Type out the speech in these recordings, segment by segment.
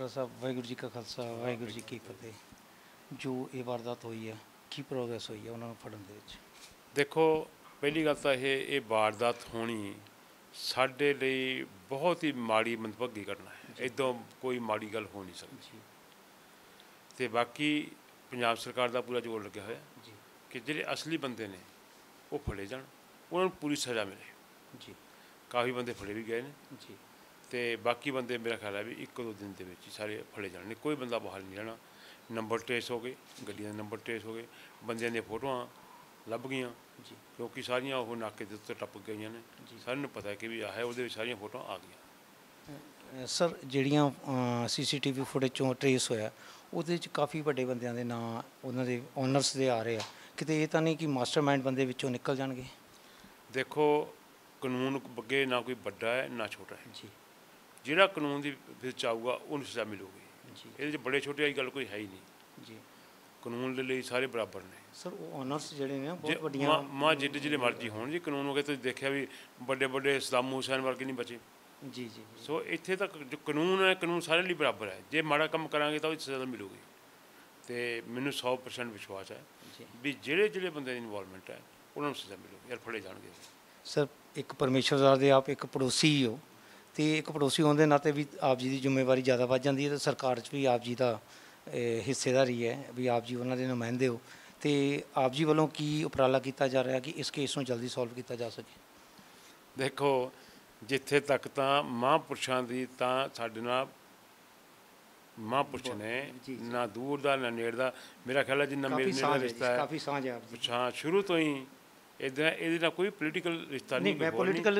ਖਟੜਾ ਸਾਹਿਬ, ਵਾਹਿਗੁਰੂ ਜੀ ਕਾ ਖਾਲਸਾ ਵਾਹਿਗੁਰੂ ਜੀ ਕੀ ਫਤਿਹ। ਜੋ ਇਹ ਵਾਰਦਾਤ ਹੋਈ ਹੈ, ਕੀ ਪ੍ਰੋਗਰੈਸ ਹੋਈ ਹੈ ਉਹਨਾਂ ਨੂੰ ਫੜਨ ਦੇ ਵਿੱਚ? ਦੇਖੋ, ਪਹਿਲੀ ਗੱਲ ਤਾਂ ਇਹ ਵਾਰਦਾਤ ਹੋਣੀ ਸਾਡੇ ਲਈ ਬਹੁਤ ਹੀ ਮਾੜੀ ਮੰਦਭਾਗੀ ਘਟਨਾ ਹੈ। ਇੱਦਾਂ ਕੋਈ ਮਾੜੀ ਗੱਲ ਹੋ ਨਹੀਂ ਸਕਦੀ ਜੀ ਅਤੇ ਬਾਕੀ ਪੰਜਾਬ ਸਰਕਾਰ ਦਾ ਪੂਰਾ ਜ਼ੋਰ ਲੱਗਿਆ ਹੋਇਆ ਜੀ ਕਿ ਜਿਹੜੇ ਅਸਲੀ ਬੰਦੇ ਨੇ ਉਹ ਫੜੇ ਜਾਣ, ਉਹਨਾਂ ਨੂੰ ਪੂਰੀ ਸਜ਼ਾ ਮਿਲੇ। ਜੀ ਕਾਫੀ ਬੰਦੇ ਫੜੇ ਵੀ ਗਏ ਨੇ ਜੀ ਅਤੇ ਬਾਕੀ ਬੰਦੇ ਮੇਰਾ ਖਿਆਲ ਹੈ ਵੀ 1-2 ਦਿਨ ਦੇ ਵਿੱਚ ਹੀ ਸਾਰੇ ਫੜੇ ਜਾਣਗੇ। ਕੋਈ ਬੰਦਾ ਬਾਹਰ ਨਹੀਂ ਰਹਿਣਾ। ਨੰਬਰ ਟਰੇਸ ਹੋ ਗਏ, ਗੱਡੀਆਂ ਦੇ ਨੰਬਰ ਟਰੇਸ ਹੋ ਗਏ, ਬੰਦਿਆਂ ਦੀਆਂ ਫੋਟੋਆਂ ਲੱਭ ਗਈਆਂ ਜੀ ਕਿਉਂਕਿ ਸਾਰੀਆਂ ਉਹ ਨਾਕੇ ਦੇ ਉੱਤੇ ਟੱਪ ਗਈਆਂ ਨੇ। ਸਾਰਿਆਂ ਨੂੰ ਪਤਾ ਕਿ ਵੀ ਆਹ ਹੈ, ਉਹਦੇ ਵਿੱਚ ਸਾਰੀਆਂ ਫੋਟੋਆਂ ਆ ਗਈਆਂ। ਸਰ, ਜਿਹੜੀਆਂ CCTV ਫੁਟੇਜ 'ਚੋਂ ਟਰੇਸ ਹੋਇਆ, ਉਹਦੇ ਵਿੱਚ ਕਾਫੀ ਵੱਡੇ ਬੰਦਿਆਂ ਦੇ ਨਾਂ ਉਹਨਾਂ ਦੇ ਓਨਰਸ ਦੇ ਆ ਰਹੇ ਆ। ਕਿਤੇ ਇਹ ਤਾਂ ਨਹੀਂ ਕਿ ਮਾਸਟਰਮਾਈਂਡ ਬੰਦੇ ਵਿੱਚੋਂ ਨਿਕਲ ਜਾਣਗੇ? ਦੇਖੋ, ਕਾਨੂੰਨ ਅੱਗੇ ਨਾ ਕੋਈ ਵੱਡਾ ਹੈ ਨਾ ਛੋਟਾ ਹੈ। ਜੀ ਜਿਹੜਾ ਕਾਨੂੰਨ ਦੀ ਵਿੱਚ ਆਊਗਾ ਉਹਨੂੰ ਸਜ਼ਾ ਮਿਲੂਗੀ। ਜੀ ਇਹਦੇ 'ਚ ਬੜੇ ਛੋਟੇ ਵਾਲੀ ਗੱਲ ਕੋਈ ਹੈ ਹੀ ਨਹੀਂ। ਜੀ ਕਾਨੂੰਨ ਦੇ ਲਈ ਸਾਰੇ ਬਰਾਬਰ ਨੇ। ਸਰ, ਉਹ ਓਨਰਸ ਜਿਹੜੇ ਨੇ ਜੇ ਬਹੁਤ ਵੱਡੀਆਂ ਮਾਂ ਜਿਹੜੇ ਮਰਜ਼ੀ ਹੋਣ ਜੀ, ਕਾਨੂੰਨ ਹੋ ਗਏ। ਤੁਸੀਂ ਦੇਖਿਆ ਵੀ ਵੱਡੇ ਵੱਡੇ ਸਦਾਮ ਹੁਸੈਨ ਵਰਗੇ ਨਹੀਂ ਬਚੇ। ਜੀ ਜੀ ਸੋ ਇੱਥੇ ਤੱਕ ਜੋ ਕਾਨੂੰਨ ਹੈ, ਕਾਨੂੰਨ ਸਾਰਿਆਂ ਲਈ ਬਰਾਬਰ ਹੈ। ਜੇ ਮਾੜਾ ਕੰਮ ਕਰਾਂਗੇ ਤਾਂ ਉਹ ਸਜ਼ਾ ਮਿਲੂਗੀ। ਅਤੇ ਮੈਨੂੰ 100% ਵਿਸ਼ਵਾਸ ਹੈ ਜੀ ਵੀ ਜਿਹੜੇ ਬੰਦੇ ਦੀ ਇਨਵੋਲਵਮੈਂਟ ਹੈ ਉਹਨਾਂ ਨੂੰ ਸਜ਼ਾ ਮਿਲੂਗੀ, ਯਾਰ ਫੜੇ ਜਾਣਗੇ। ਸਰ, ਇੱਕ ਪਰਮੇਸ਼ਵਰ ਦੇ ਆਪ ਇੱਕ ਪੜੋਸੀ ਹੀ ਹੋ, ਅਤੇ ਇੱਕ ਪੜੋਸੀ ਹੋਣ ਦੇ ਨਾਤੇ ਵੀ ਆਪ ਜੀ ਦੀ ਜ਼ਿੰਮੇਵਾਰੀ ਜ਼ਿਆਦਾ ਵੱਧ ਜਾਂਦੀ ਹੈ, ਅਤੇ ਸਰਕਾਰ 'ਚ ਵੀ ਆਪ ਜੀ ਦਾ ਹਿੱਸੇਦਾਰੀ ਹੈ ਵੀ ਆਪ ਜੀ ਉਹਨਾਂ ਦੇ ਨੁਮਾਇੰਦੇ ਹੋ। ਅਤੇ ਆਪ ਜੀ ਵੱਲੋਂ ਕੀ ਉਪਰਾਲਾ ਕੀਤਾ ਜਾ ਰਿਹਾ ਕਿ ਇਸ ਕੇਸ ਨੂੰ ਜਲਦੀ ਸੋਲਵ ਕੀਤਾ ਜਾ ਸਕੇ? ਦੇਖੋ, ਜਿੱਥੇ ਤੱਕ ਤਾਂ ਮਹਾਂਪੁਰਸ਼ਾਂ ਦੀ ਤਾਂ ਸਾਡੇ ਨਾਲ ਮਹਾਂਪੁਰਸ਼ ਨੇ ਨਾ ਦੂਰ ਦਾ ਨਾ ਨੇੜੇ ਦਾ। ਮੇਰਾ ਖਿਆਲ ਹੈ ਜਿੰਨਾ ਮੇਰੇ ਨੇੜੇ ਦਾ ਰਿਸ਼ਤਾ ਹੈ, ਕਾਫੀ ਸਾਂਝ ਹੈ ਆਪ ਜੀ। ਹਾਂ, ਸ਼ੁਰੂ ਤੋਂ ਹੀ ਇੱਦਾਂ ਇਹਦੇ ਨਾਲ ਕੋਈ ਪੋਲੀਟੀਕਲ ਰਿਸ਼ਤਾ ਨਹੀਂ। ਮੈਂ ਪੋਲੀਟੀਕਲ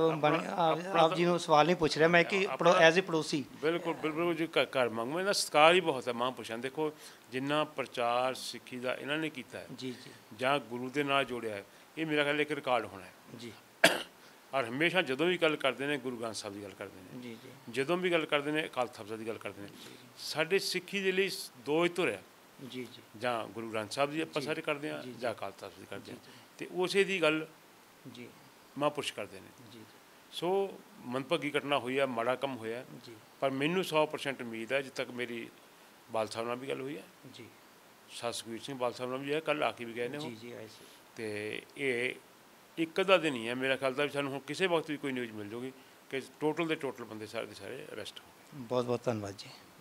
ਆਪ ਜੀ ਨੂੰ ਸਵਾਲ ਨਹੀਂ ਪੁੱਛ ਰਿਹਾ, ਮੈਂ ਕਿ ਐਜ਼ ਏ ਪੜੋਸੀ। ਬਿਲਕੁਲ ਬਿਲਕੁਲ ਜੀ, ਘਰ ਮੰਗੋ। ਇਹਦਾ ਸਤਿਕਾਰ ਹੀ ਬਹੁਤ ਹੈ ਮਹਾਂਪੁਰਸ਼ਾਂ। ਦੇਖੋ, ਜਿੰਨਾ ਪ੍ਰਚਾਰ ਸਿੱਖੀ ਦਾ ਇਹਨਾਂ ਨੇ ਕੀਤਾ ਹੈ ਜੀ ਜੀ ਜਾਂ ਗੁਰੂ ਦੇ ਨਾਲ ਜੋੜਿਆ ਹੈ, ਇਹ ਮੇਰਾ ਖਿਆਲ ਇੱਕ ਰਿਕਾਰਡ ਹੋਣਾ ਹੈ ਜੀ। ਔਰ ਹਮੇਸ਼ਾ ਜਦੋਂ ਵੀ ਗੱਲ ਕਰਦੇ ਨੇ ਗੁਰੂ ਗ੍ਰੰਥ ਸਾਹਿਬ ਦੀ ਗੱਲ ਕਰਦੇ ਨੇ, ਜੀ ਜੀ ਜਦੋਂ ਵੀ ਗੱਲ ਕਰਦੇ ਨੇ ਅਕਾਲ ਤਖ਼ਤ ਦੀ ਗੱਲ ਕਰਦੇ ਨੇ। ਸਾਡੇ ਸਿੱਖੀ ਦੇ ਲਈ ਦੋ ਹੀ ਧੁਰ ਹੈ, ਜੀ ਜੀ ਜਾਂ ਗੁਰੂ ਗ੍ਰੰਥ ਸਾਹਿਬ ਦੀ ਆਪਾਂ ਸਾਰੇ ਕਰਦੇ ਹਾਂ ਜਾਂ ਅਕਾਲ ਤਖ਼ਤ ਦੀ ਕਰਦੇ ਹਾਂ, ਅਤੇ ਉਸੇ ਦੀ ਗੱਲ ਜੀ ਮਹਾਂਪੁਰਸ਼ ਕਰਦੇ ਨੇ। ਜੀ ਸੋ ਮੰਦਭਾਗੀ ਘਟਨਾ ਹੋਈ ਹੈ, ਮਾੜਾ ਕੰਮ ਹੋਇਆ, ਜੀ ਪਰ ਮੈਨੂੰ 100% ਉਮੀਦ ਹੈ। ਜਿੱਥੇ ਤੱਕ ਮੇਰੀ ਬਾਲ ਸਾਹਿਬ ਨਾਲ ਵੀ ਗੱਲ ਹੋਈ ਹੈ, ਜੀ ਸੁਖਬੀਰ ਸਿੰਘ ਬਾਲ ਸਾਹਿਬ ਨਾਲ ਵੀ ਹੈ, ਕੱਲ੍ਹ ਆ ਕੇ ਵੀ ਗਏ ਨੇ ਉਹ। ਜੀ ਜੀ ਆਏ ਸੀ। ਅਤੇ ਇਹ ਇੱਕ ਅੱਧਾ ਦਿਨ ਹੀ ਹੈ ਮੇਰਾ ਖਿਆਲ ਦਾ ਵੀ ਸਾਨੂੰ ਹੁਣ ਕਿਸੇ ਵਕਤ ਵੀ ਕੋਈ ਨਿਊਜ਼ ਮਿਲ ਜੂਗੀ ਕਿ ਟੋਟਲ ਦੇ ਟੋਟਲ ਬੰਦੇ ਸਾਰੇ ਦੇ ਸਾਰੇ ਅਰੈਸਟ ਹੋ ਗਏ। ਬਹੁਤ ਬਹੁਤ ਧੰਨਵਾਦ ਜੀ।